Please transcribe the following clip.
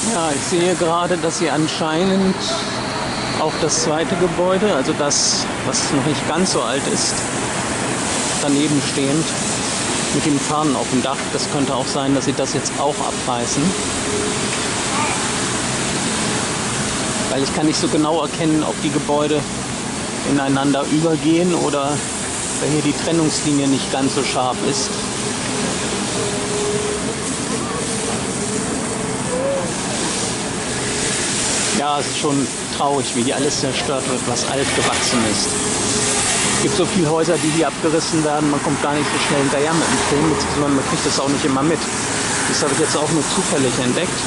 Ja, ich sehe gerade, dass sie anscheinend auch das zweite Gebäude, also das, was noch nicht ganz so alt ist, daneben stehend, mit den Fahnen auf dem Dach. Das könnte auch sein, dass sie das jetzt auch abreißen. Weil ich kann nicht so genau erkennen, ob die Gebäude ineinander übergehen oder wenn hier die Trennungslinie nicht ganz so scharf ist. Ja, es ist schon traurig, wie hier alles zerstört wird, was alt gewachsen ist. Es gibt so viele Häuser, die hier abgerissen werden, man kommt gar nicht so schnell hinterher mit dem Film, beziehungsweise man kriegt das auch nicht immer mit. Das habe ich jetzt auch nur zufällig entdeckt.